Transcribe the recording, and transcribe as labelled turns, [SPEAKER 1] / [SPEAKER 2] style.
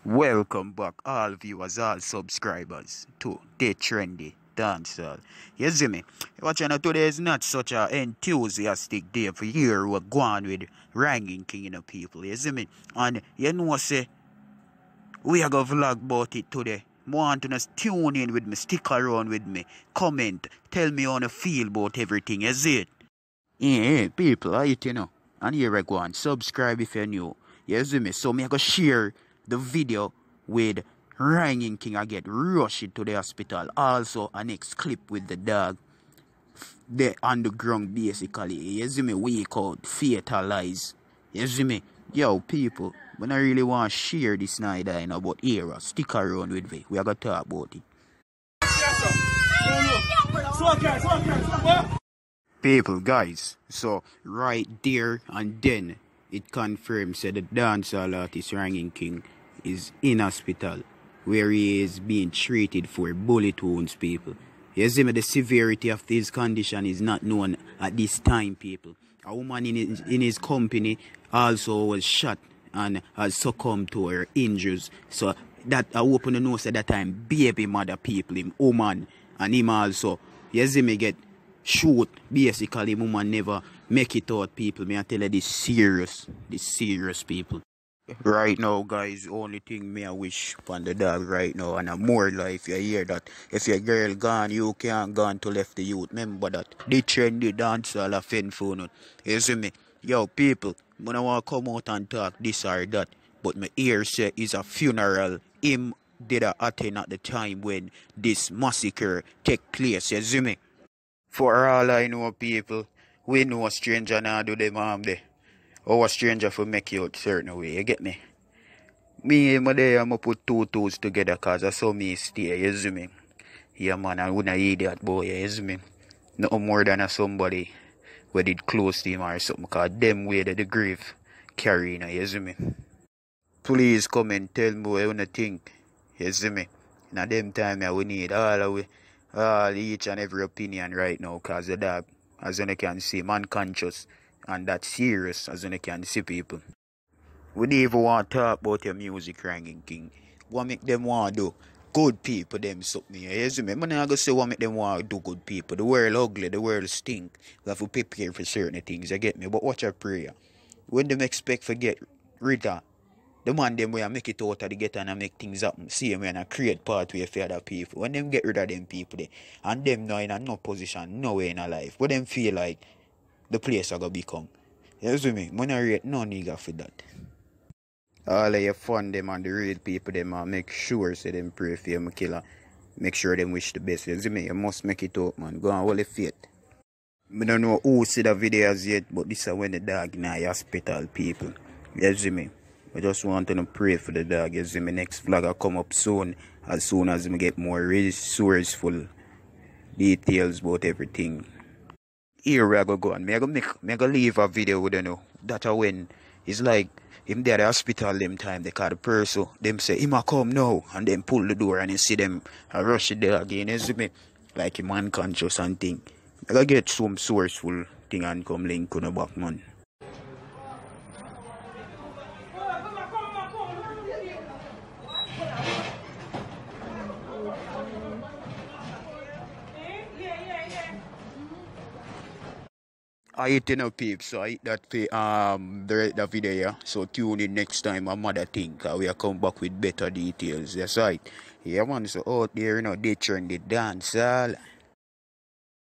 [SPEAKER 1] Welcome back, all viewers, all subscribers, to The Trendy Dancehall. You see me? Watching today is not such an enthusiastic day for here. We're going with ranking king, people. You see me? And you know, say, we are going to vlog about it today. Want to tune in with me, stick around with me, comment, tell me how you feel about everything, you see it? Yeah, people, and here I go and subscribe if you're new. You see me? So me I go share the video with Ranking King. I get rushed to the hospital. Also a next clip with the dog. The underground basically. You see me? Wake out, fatalize. You see me? Yo, people, when I really want to share this night about era, stick around with me. We are gonna talk about it. People, guys, so right there and then it confirms that the dancehall artist Ranking King is in hospital where he is being treated for bullet wounds, people. You see me, the severity of this condition is not known at this time, people. A woman in his company also was shot and has succumbed to her injuries. So that I open the nose at that time, baby mother people, him woman, and him also. You see me get shoot, basically woman never make it out, people. Me I tell you this serious people. Right now, guys, only thing me I wish for the dog right now and a more life. You hear that? If your girl gone, you can't gone to left the youth. Remember that. The trendy dancehall a fend phone. You see me? Yo, people, I don't want to come out and talk this or that, but my ear say is a funeral. Him did a attend at the time when this massacre take place. You see me? For all I know, people, we know a stranger now do them harm there. Or a stranger for make you out certain way, you get me? Me, my day, I'm put two toes together because I saw me stay, you see me? Yeah, man, I wouldn't eat that boy, you see me? No more than a somebody where did close to him or something, because them way that the grave carrying, you see me? Please come and tell me what you think, you see me? Now, them time, we need all each and every opinion right now, because the dog, as you can see, man conscious. And that's serious, as you can see, people. We don't even want to talk about your music, Ranking King. What make them want to do? Good people, them something. You see me? I'm not going to say what make them want to do good people. The world ugly, the world stink. We have to prepare for certain things, you get me? But watch your prayer. When them expect to get rid of the man them way I make it out of the ghetto and I make things happen. See them and I create pathway for other people. When them get rid of them people there, and them now in a no position, no way in a life. But them feel like the place are gonna become. You see me? When I rate no nigga for that. All of your fun them and the real people them make sure say them pray for your killer. Make sure them wish the best. You see me? You must make it up, man. Go on, hold the faith. I don't know who see the videos yet, but this is when the dog in the hospital, people. You see me? I just want to pray for the dog. You see me? Next vlog will come up soon as I get more resourceful details about everything. Here we go on. I go leave a video with you know. That when it's like him there at the hospital them time they call the person, them say him a come now and then pull the door and you see them rush it there again, you see me? Like him unconscious and thing. I gotta get some sourceful thing and come link on the back, man. I hit peeps, so I hit that the video, yeah. So tune in next time on Mother Think, we are come back with better details. That's right. Yeah, man, so out there, they turn the dancehall.